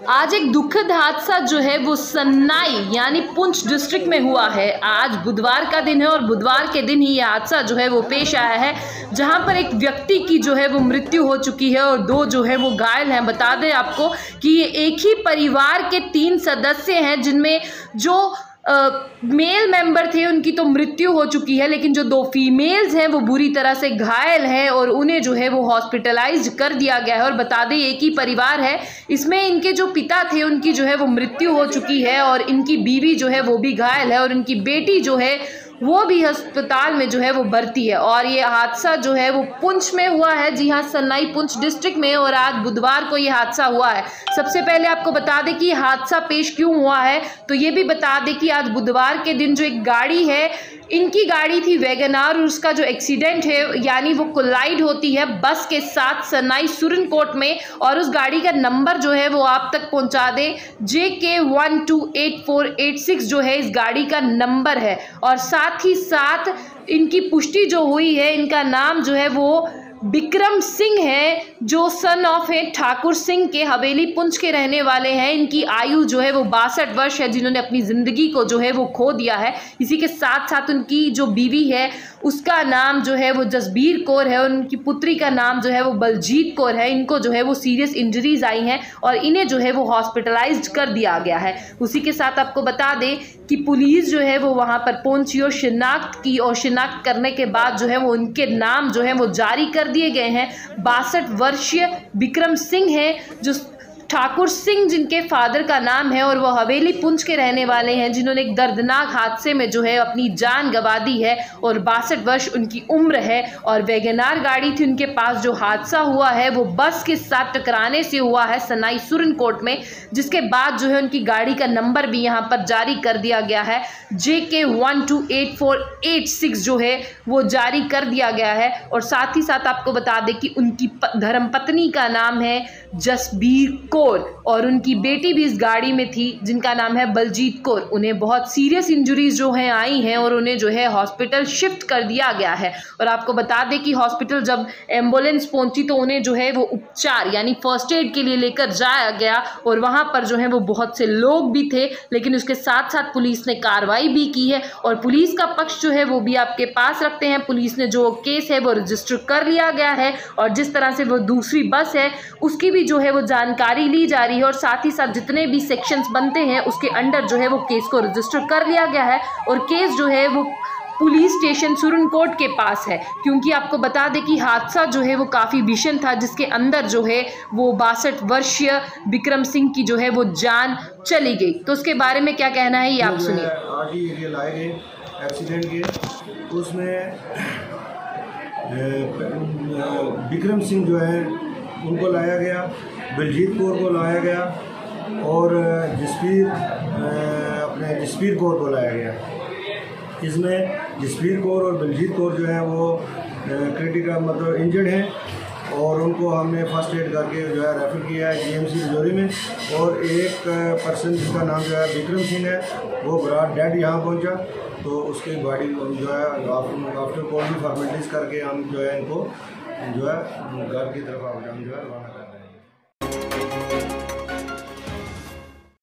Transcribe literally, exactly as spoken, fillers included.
आज एक दुखद हादसा जो है वो सन्नाई यानी पुंछ डिस्ट्रिक्ट में हुआ है। आज बुधवार का दिन है और बुधवार के दिन ही ये हादसा जो है वो पेश आया है, जहां पर एक व्यक्ति की जो है वो मृत्यु हो चुकी है और दो जो है वो घायल हैं। बता दें आपको कि ये एक ही परिवार के तीन सदस्य हैं, जिनमें जो Uh, मेल मेंबर थे उनकी तो मृत्यु हो चुकी है, लेकिन जो दो फीमेल्स हैं वो बुरी तरह से घायल हैं और उन्हें जो है वो हॉस्पिटलाइज कर दिया गया है। और बता दें एक ही परिवार है, इसमें इनके जो पिता थे उनकी जो है वो मृत्यु हो चुकी है और इनकी बीवी जो है वो भी घायल है और इनकी बेटी जो है वो भी अस्पताल में जो है वो भर्ती है। और ये हादसा जो है वो पुंछ में हुआ है, जी हाँ, सन्नाई पुंछ डिस्ट्रिक्ट में, और आज बुधवार को ये हादसा हुआ है। सबसे पहले आपको बता दें कि हादसा पेश क्यों हुआ है, तो ये भी बता दें कि आज बुधवार के दिन जो एक गाड़ी है, इनकी गाड़ी थी वैगनार, और उसका जो एक्सीडेंट है यानी वो कोलाइड होती है बस के साथ सन्नाई सुरनकोट में, और उस गाड़ी का नंबर जो है वो आप तक पहुंचा दे J K one two eight four eight six जो है इस गाड़ी का नंबर है। और साथ ही साथ इनकी पुष्टि जो हुई है, इनका नाम जो है वो विक्रम सिंह है, जो सन ऑफ है ठाकुर सिंह के, हवेली पुंछ के रहने वाले हैं। इनकी आयु जो है वो बासठ वर्ष है, जिन्होंने अपनी ज़िंदगी को जो है वो खो दिया है। इसी के साथ साथ उनकी जो बीवी है उसका नाम जो है वो जसबीर कौर है और उनकी पुत्री का नाम जो है वो बलजीत कौर है। इनको जो है वो सीरियस इंजरीज आई हैं और इन्हें जो है वो हॉस्पिटलाइज्ड कर दिया गया है। उसी के साथ आपको बता दें कि पुलिस जो है वो वहाँ पर पहुंची और शिनाख्त की, और शिनाख्त करने के बाद जो है वो उनके नाम जो है वो जारी कर दिए गए हैं। बासठ वर्षीय विक्रम सिंह है, जो ठाकुर सिंह जिनके फादर का नाम है, और वो हवेली पुंछ के रहने वाले हैं, जिन्होंने एक दर्दनाक हादसे में जो है अपनी जान गंवा दी है, और बासठ वर्ष उनकी उम्र है। और वैगनार गाड़ी थी उनके पास। जो हादसा हुआ है वो बस के साथ टकराने से हुआ है सन्नाई सुरनकोट में, जिसके बाद जो है उनकी गाड़ी का नंबर भी यहाँ पर जारी कर दिया गया है, J K one two eight four eight six जो है वो जारी कर दिया गया है। और साथ ही साथ आपको बता दें कि उनकी धर्मपत्नी का नाम है जसबीर कौर, और उनकी बेटी भी इस गाड़ी में थी, जिनका नाम है बलजीत कौर। उन्हें बहुत सीरियस इंजरीज जो हैं आई हैं और उन्हें जो है हॉस्पिटल शिफ्ट कर दिया गया है। और आपको बता दें कि हॉस्पिटल जब एम्बुलेंस पहुंची तो उन्हें जो है वो उपचार यानी फर्स्ट एड के लिए लेकर जाया गया, और वहां पर जो है वो बहुत से लोग भी थे, लेकिन उसके साथ साथ पुलिस ने कार्रवाई भी की है। और पुलिस का पक्ष जो है वो भी आपके पास रखते हैं। पुलिस ने जो केस है वो रजिस्टर कर लिया गया है, और जिस तरह से वो दूसरी बस है उसकी भी जो है वो जानकारी ली जा रही है, और साथ ही साथ जितने भी सेक्शंस बनते हैं उसके अंडर जो है वो केस को रजिस्टर कर लिया गया है। और केस जो है वो पुलिस स्टेशन सुरनकोट के पास है, क्योंकि आपको बता दें कि हादसा जो है वो काफ़ी भीषण था, जिसके अंदर जो है वो बासठ वर्षीय विक्रम सिंह की जो है वो जान चली गई। तो उसके बारे में क्या कहना है ये आप सुनिए। आज ही एरिया लाए गए एक्सीडेंट के, उसमें विक्रम सिंह जो है उनको लाया गया, बलजीत कौर को लाया गया, और जसबीर अपने जसबीर कौर को लाया गया। इसमें जसबीर कौर और बलजीत कौर जो है वो क्रिटिकल मतलब इंजर्ड हैं, और उनको हमने फर्स्ट एड करके जो है रेफर किया है जीएमसी रजौरी में। और एक पर्सन जिसका नाम जो है विक्रम सिंह है वो बरात डेड यहाँ पहुँचा, तो उसकी बॉडी जो है आफ्टर कॉल की फॉर्मेलिटीज़ करके हम जो है इनको जो है घर की तरफ हम जो है रवाना करें।